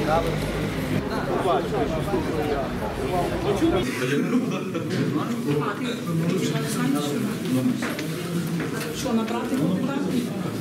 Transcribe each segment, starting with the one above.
Що, набрати депутатів?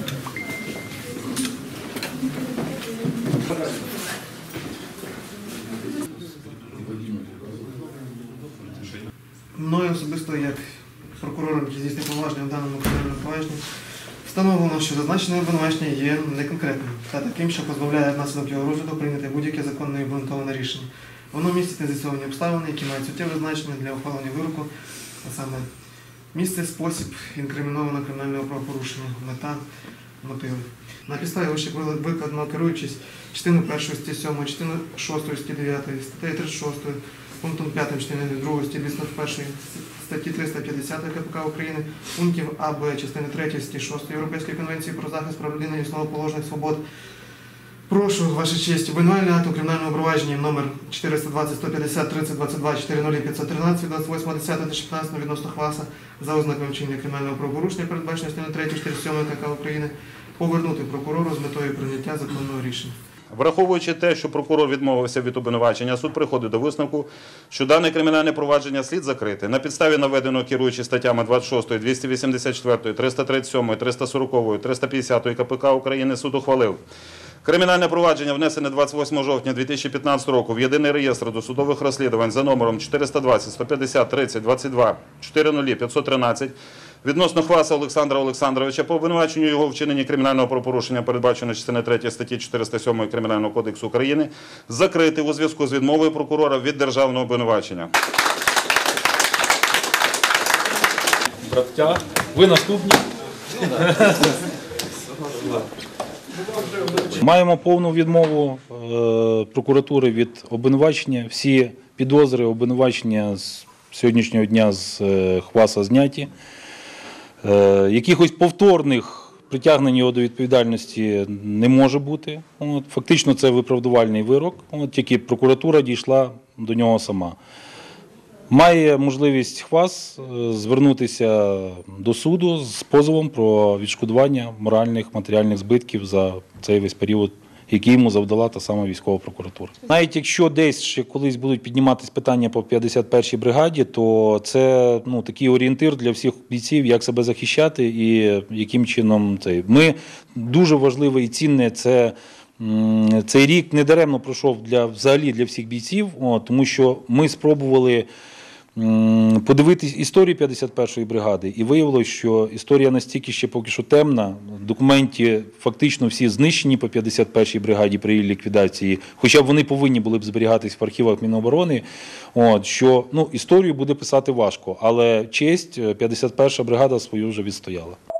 Мною особисто, як прокурором, який здійснює повноваження в даному кримінальному провадженні, встановлено, що зазначене обвинувачення є неконкретним та таким, що позбавляє внаслідок його розгляду прийняти будь-яке законне і обґрунтоване рішення. Воно містить нез'ясовані обставини, які мають суттєве значення для ухвалення вироку, а саме місце, спосіб інкримінованого кримінального правопорушення, мета, мотиви. На підставі викладено, керуючись частиною 1 статті 7, частиною 6 статті 9, статтею 36, пунктом 5 частини 2 статті 201, статті 350 КПК України, пунктів А, Б, частини 3 статті 6 Європейської конвенції про захист прав людини і основоположних свобод. Прошу, ваша честь, обвинувальний акт у кримінальному провадженні номер 420-150-30-22-40513 від 28.10.2015 відносно Хваса за ознаками вчинення кримінального правопорушення, передбаченого частиною 3 47 КПК України, повернути прокурору з метою прийняття законного рішення. Враховуючи те, що прокурор відмовився від обвинувачення, суд приходить до висновку, що дане кримінальне провадження слід закрити. На підставі наведеного, керуючи статтями 26, 284, 337, 340, 350 КПК України, суд ухвалив. Кримінальне провадження, внесене 28 жовтня 2015 року в Єдиний реєстр досудових розслідувань за номером 420-150-30-22-40513 відносно Хваса Олександра Олександровича по обвинуваченню його вчиненні кримінального правопорушення, передбаченого частиною 3 статті 407 Кримінального кодексу України, закрити у зв'язку з відмовою прокурора від державного обвинувачення. Браття, ви наступні. Маємо повну відмову прокуратури від обвинувачення. Всі підозри обвинувачення з сьогоднішнього дня з Хваса зняті. Якихось повторних притягнень його до відповідальності не може бути. Фактично це виправдувальний вирок, тільки прокуратура дійшла до нього сама. Має можливість Хвас звернутися до суду з позовом про відшкодування моральних, матеріальних збитків за цей весь період, який йому завдала та сама військова прокуратура. Навіть якщо десь ще колись будуть підніматися питання по 51-й бригаді, то це такий орієнтир для всіх бійців, як себе захищати і яким чином це. Ми дуже важливе і цінне цей рік недаремно пройшов взагалі для всіх бійців, тому що ми спробували подивитись історію 51-ї бригади і виявилося, що історія настільки ще поки що темна, документи фактично всі знищені по 51-й бригаді при її ліквідації, хоча б вони повинні були б зберігатись в архівах Міноборони, що історію буде писати важко, але честь 51-ша бригада свою вже відстояла.